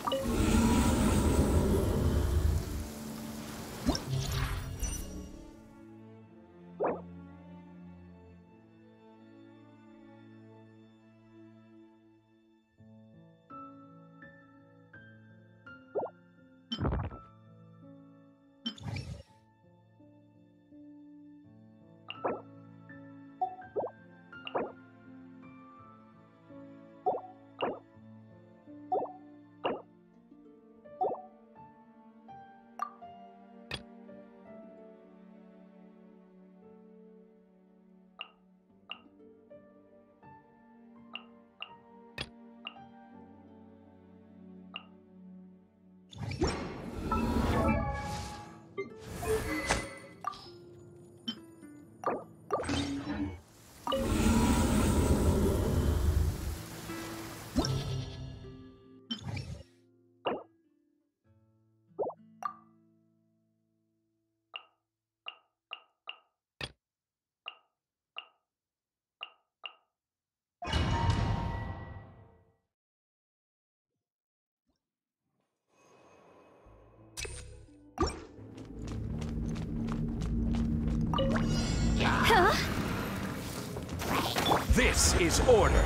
Huh? This is order.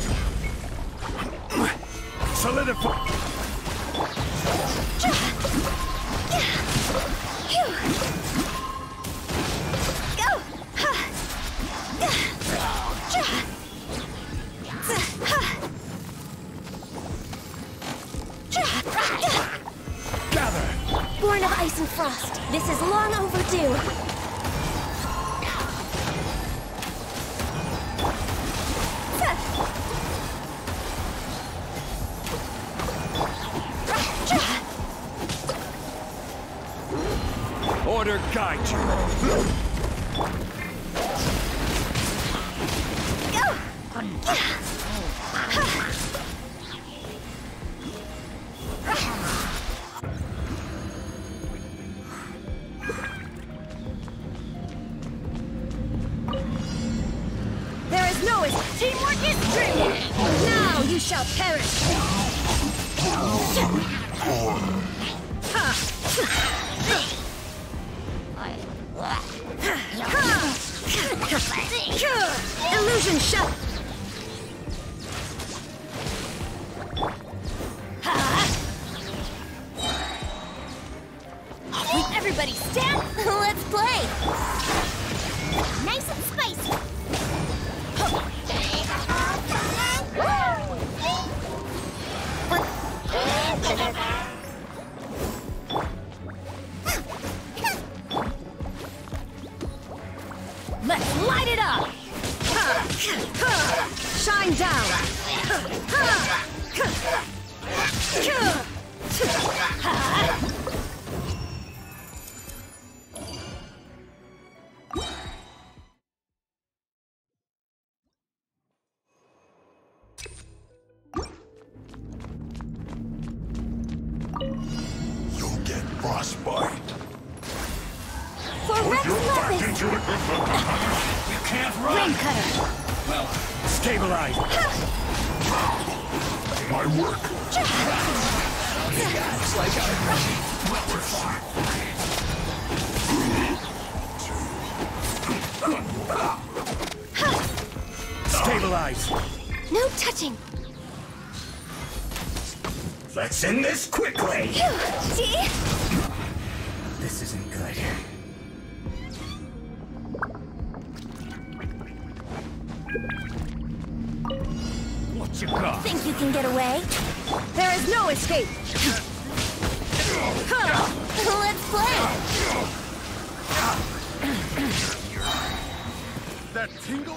Solidify. Gather. Born of ice and frost, this is long overdue. Order guide you. There is no escape. Teamwork is dreamwork. Now you shall perish. Illusion shut. Everybody stand. Let's play. Nice and spicy. Let's light it up! Shine down! You'll get frostbite. For Rex weapons! You can't run! Rain cutter! Well, stabilize! My work! Looks like I'm ready. Well, we're far. Stabilize! No touching! Let's end this quickly! See? This isn't good. What you got? Think you can get away? There is no escape! Let's play! That tingle?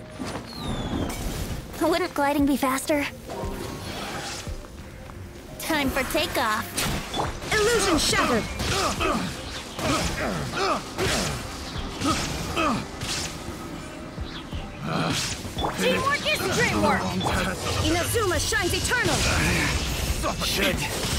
Wouldn't gliding be faster? Time for takeoff! Illusion shattered! Teamwork is dreamwork! Inazuma shines eternal! Shit!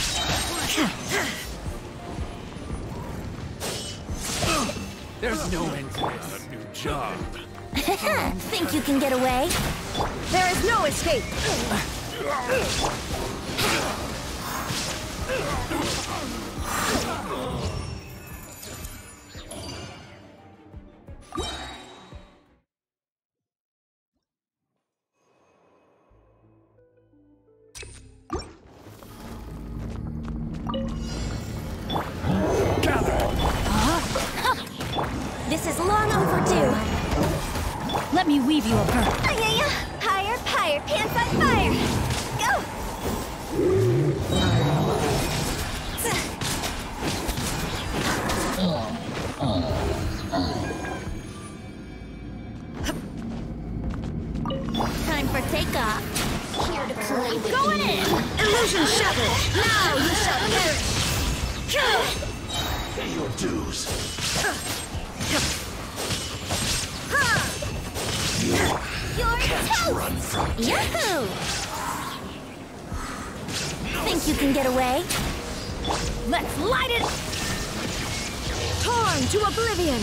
There's no end to this. A new job. Think you can get away? There is no escape! This is long overdue. Let me weave you a bird. Higher, higher, pants on fire. Go! Time for takeoff. Here to play with Going in! Illusion shattered! Now you shall perish! Pay your dues. You're toast! Run from Yahoo! Think you can get away? Let's light it! Torn to oblivion!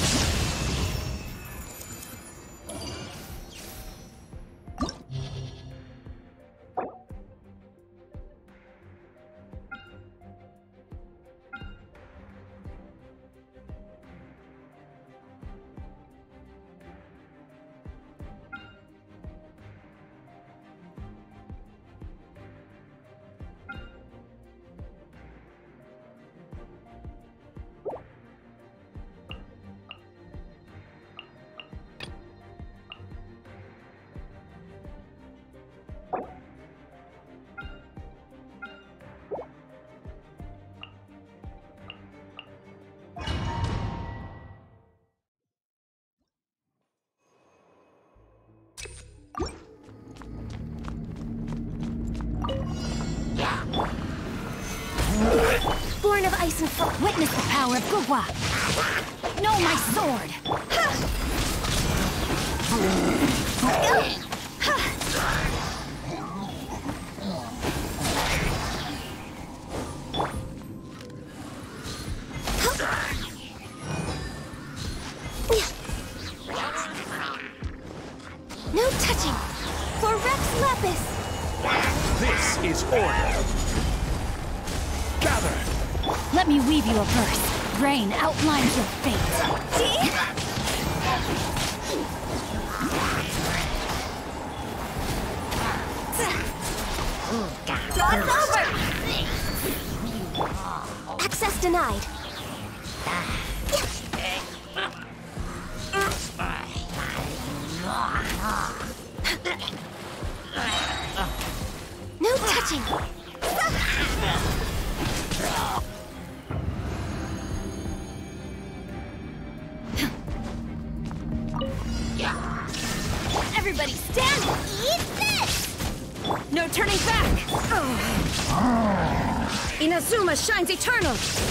Born of ice and frost, witness the power of Gugwa. Know my sword. No touching! For Rex Lapis! This is order. Gather. Let me weave you a verse. Rain outlines your fate. See? It's over! Access denied. No touching! Everybody stand and eat this! No turning back! Inazuma shines eternal!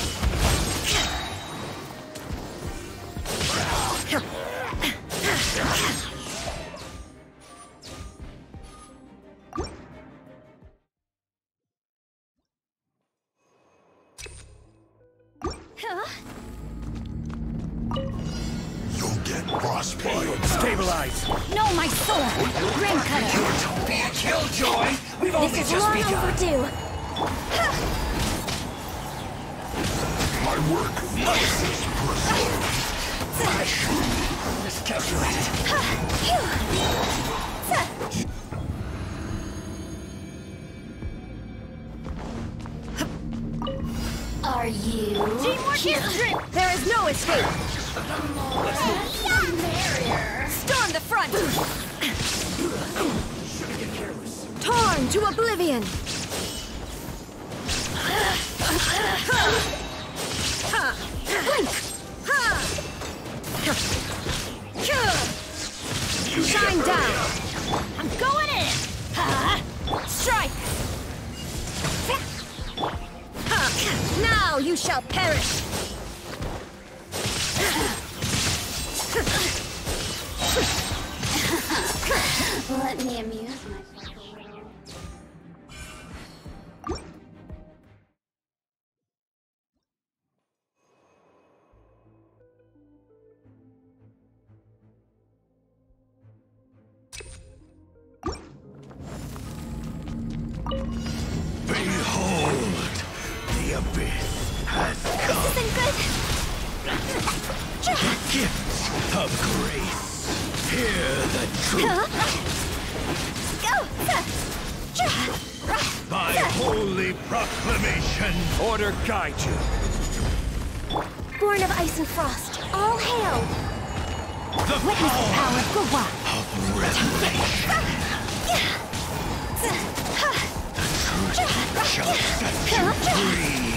You'll get frostbite. Stabilize. Know my sword. Rain cutter. Be a killjoy. We've This only is just long begun. overdue. My work must be preserved. Just calculate. Are you? Teamwork is drip! There is no escape! Storm the front! Torn to oblivion! Blink! Shine down! I'm going in! Strike! Now you shall perish! Let me amuse myself. Behold, the gifts of grace. Hear the truth. By holy proclamation. Order guide you. Born of ice and frost, all hail! The Witness the power of Gugwa. of revelation. The truth shall set you free.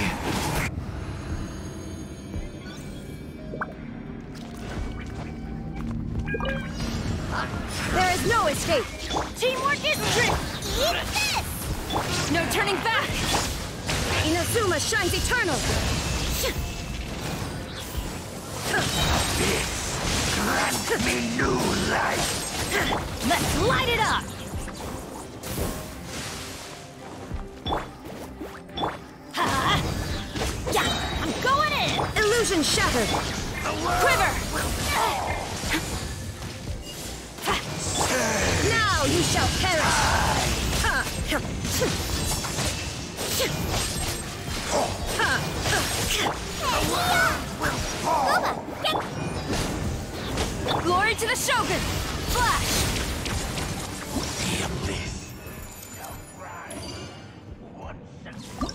There is no escape! Teamwork is strength! Eat this! No turning back! Inazuma shines eternal! Grant me new life. Let's light it up! Yeah, I'm going in! Illusion shattered! Quiver! Now you shall perish! Glory to the Shogun! Flash! The abyss shall rise once again.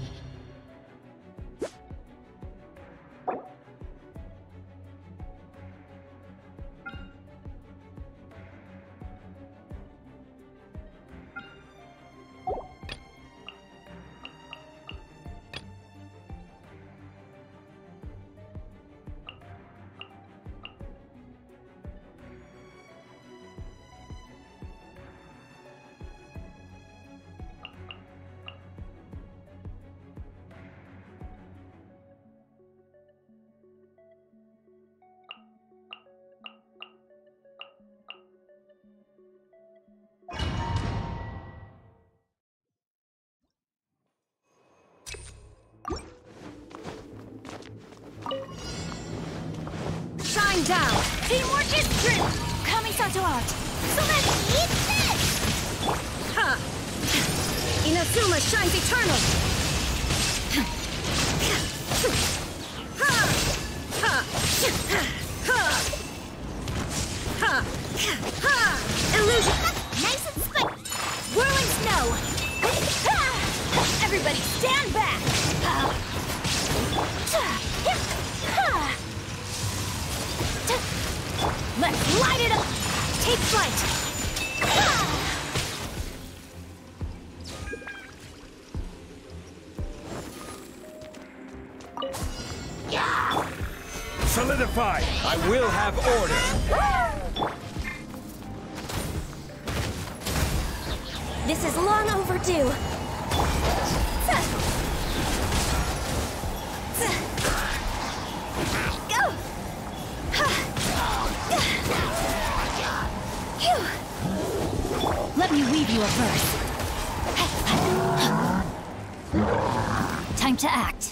Shine down! Teamwork is strength! Kamisato art. So let's eat this! Ha! Inazuma shines eternal! Ha! Ha! Ha! Ha! Ha! Illusion! Nice and squick. Whirling snow! Everybody stand back! Let's light it up! Take flight! Solidify! I will have order! This is long overdue. Go! Let me weave you a verse. Time to act.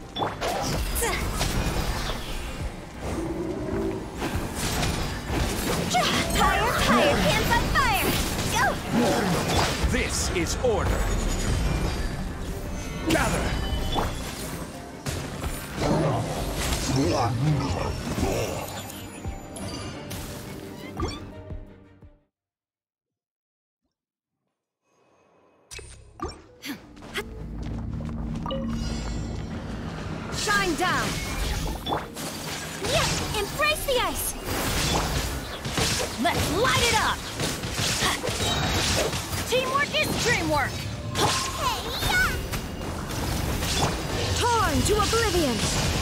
Higher, higher, hands on fire! Go! This is order! Gather! Shine down! Yes! Embrace the ice! Let's light it up! Teamwork is dreamwork! Torn to oblivion!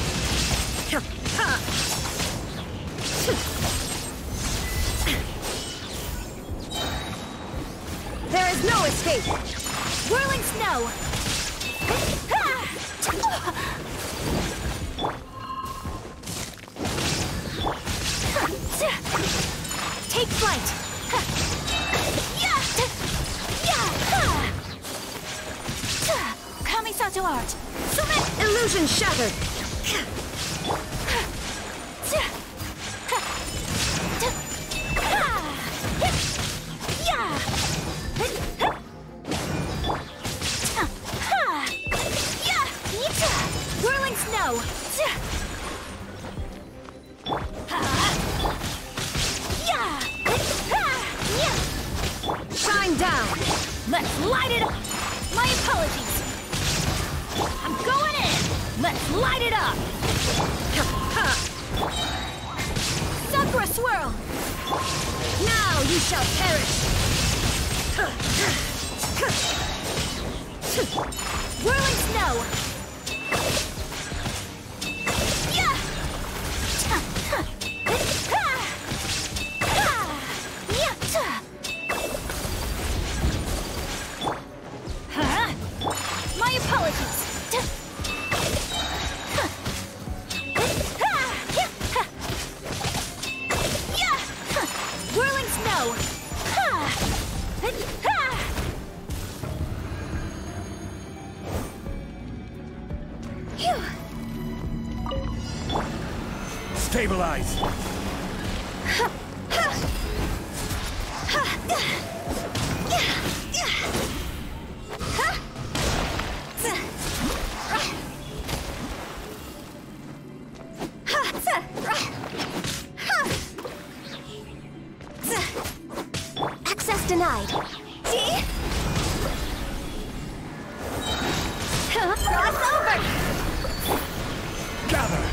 There is no escape! Whirling snow! Take flight! Kamisato art. Illusion shattered! Whirling snow. Let's light it up! My apologies! I'm going in! Let's light it up! Sakura swirl! Now you shall perish! Whirling snow! Yeah! My apologies! Whirling snow! Stabilize! Access denied. See? Cross over! Gather!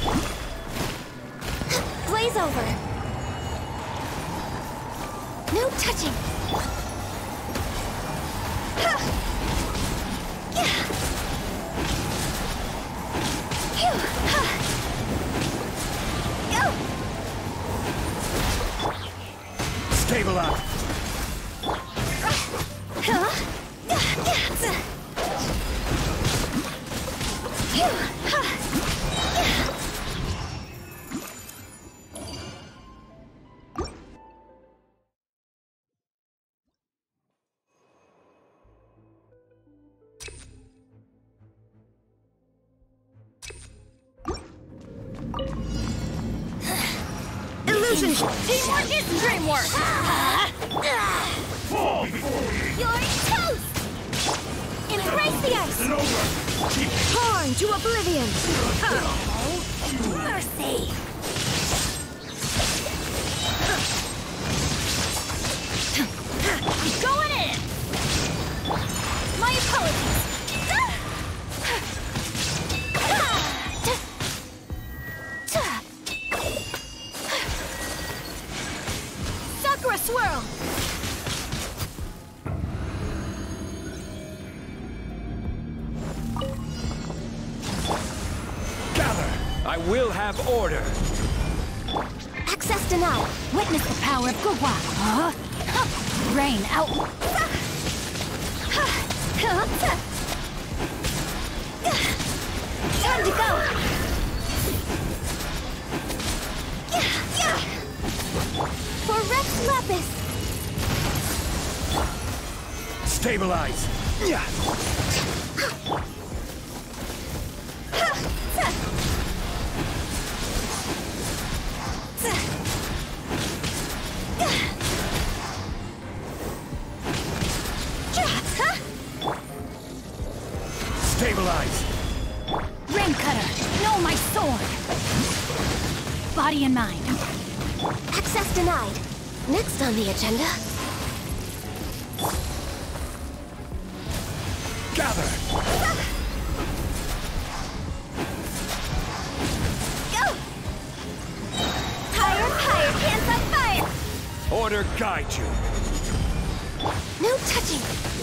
Blaze over! No touching! Stabilize! Illusion! Teamwork is dreamwork! You're toast! Embrace the ice! Torn to oblivion! Mercy! I'm going in! My apologies! Sakura swirl! Gather! I will have order! Access denied. Witness the power of Gugwa. Rain out. Time to go. For Rex Lapis. Stabilize! Stabilize! Rain cutter. No, my sword. Body and mind. Access denied. Next on the agenda. Gather! Go! Higher, higher, pants on fire! Order guide you! No touching!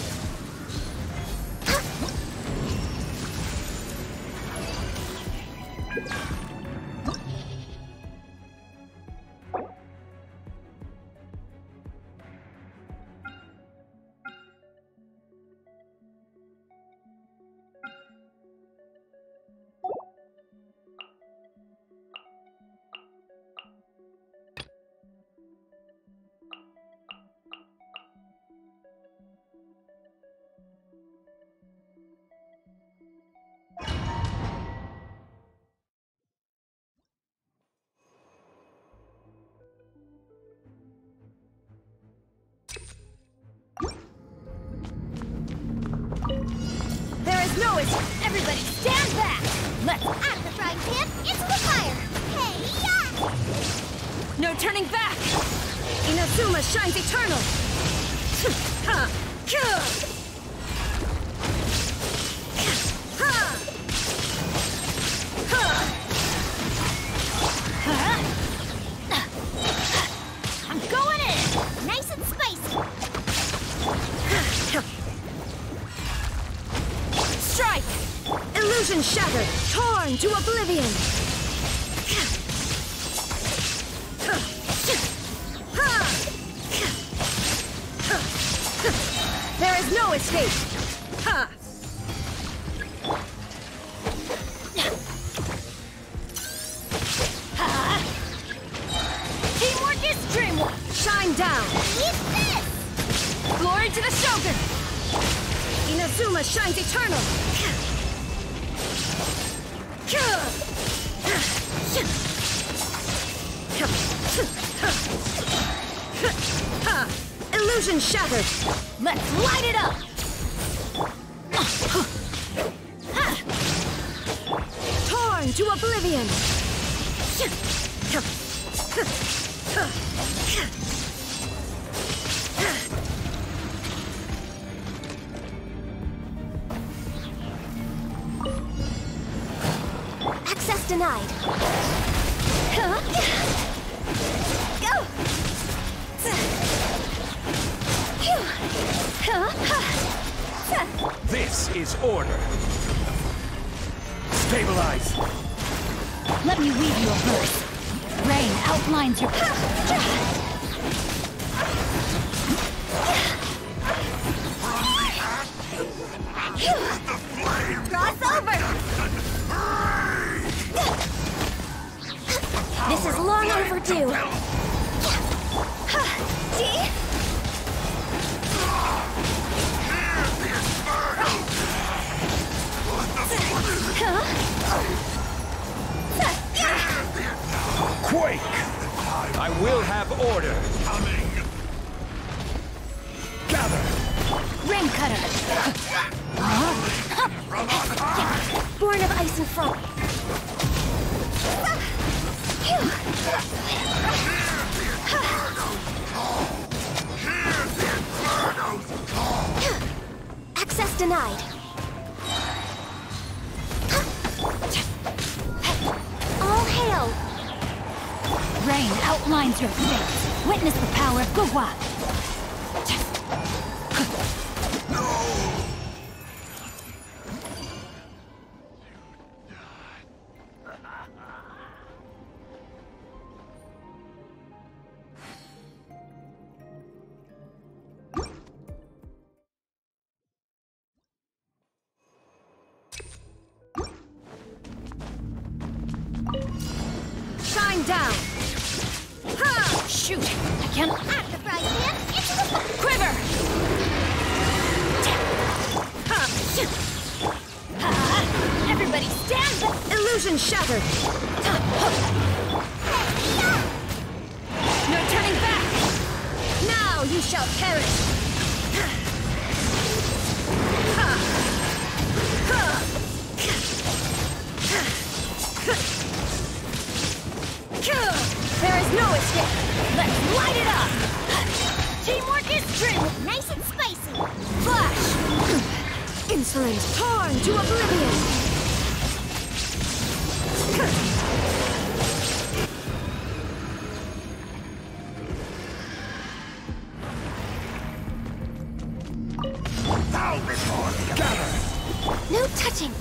No, it's everybody stand back! Let's add the frying pan into the fire! Hey, yeah! No turning back! Inazuma shines eternal! Ha! Gah! Illusion shattered, torn to oblivion. There is no escape. Ha! Teamwork is dreamwork. Shine down. Eat this! Glory to the Shogun. Inazuma shines eternal. Illusion shattered. Let's light it up. Torn to oblivion. Access denied. Go! This is order. Stabilize. Let me weave you a verse. Rain outlines your... Cross over. This is long overdue. See? Quake! I will have order. Gather! Rain cutter. Born of ice and frost. Access denied. All hail! Rain outlines your fate. Witness the power of Gugwa. Shine down. Ha! Shoot! I can't act the frying pan into the Quiver. Everybody stand back! Illusion shattered. No turning back. Now you shall perish. There is no escape. Let's light it up. Teamwork is true. Nice and spicy! Flash. Insolent. Torn to oblivion. Bow before the Gather! No touching!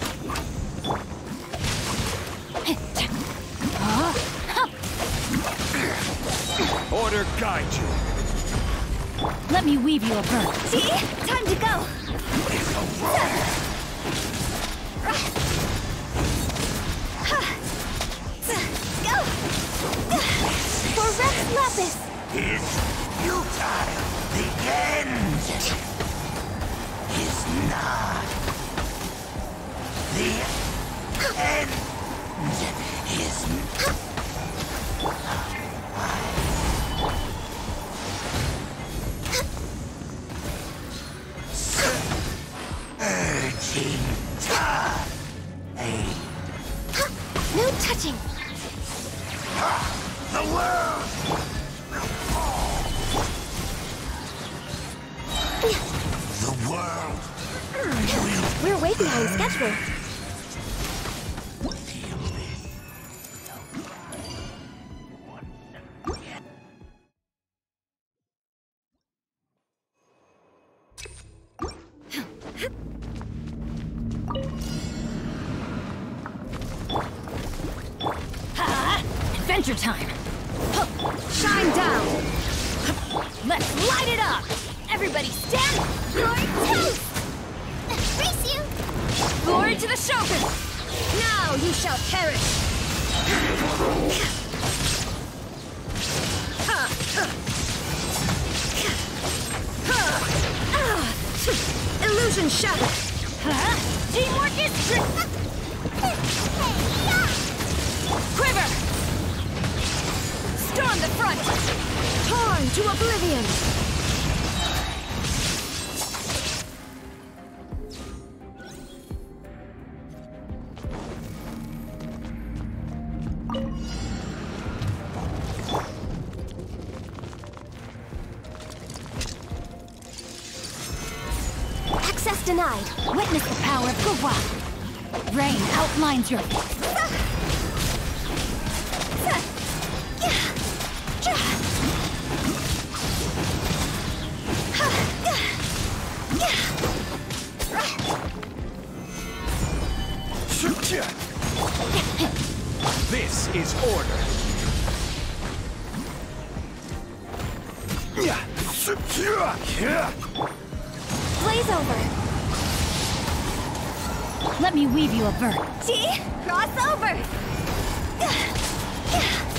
Order guide you. Let me weave you a bird. See? Time to go! Go! For Rex Lapis! is futile. The end is not. The end is not. Urging time. No touching! The world will fall. The world will We're way behind schedule. feel this. Adventure time! Shine down! Let's light it up! Everybody stand! Glory toast! Race you! Glory to the Shogun! Now you shall perish! Illusion shattered! Teamwork is strict! Quiver! Storm the front! Torn to oblivion! Access denied. Witness the power of Gugwa! Rain outlines your... This is order. Blaze over. Let me weave you a bird. G, cross over.